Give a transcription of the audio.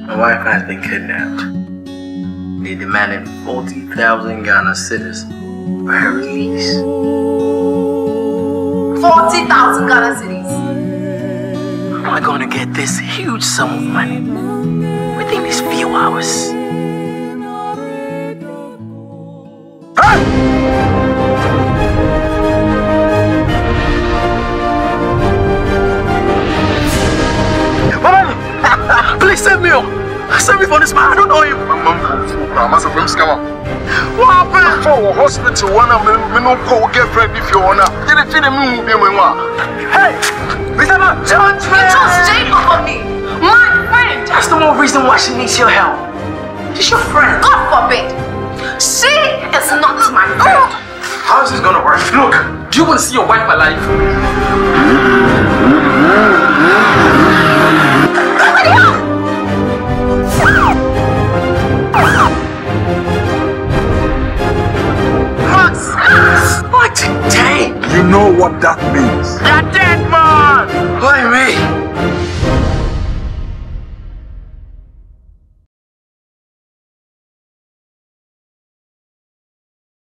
My wife has been kidnapped. They demanded 40,000 Ghana cedis for her release. 40,000 Ghana cedis? How am I going to get this huge sum of money within these few hours? Please save me! Save me from this man, I don't know him! What happened? For hospital, one of them, we don't go girlfriend if you wanna. Did it move me? Hey! Mr. Man! Judge me! You chose Jacob on me! My friend! That's the more reason why she needs your help. She's your friend. God forbid! She is not my friend! How is this gonna work? Look, do you want to see your wife alive? You know what that means. You're dead, man!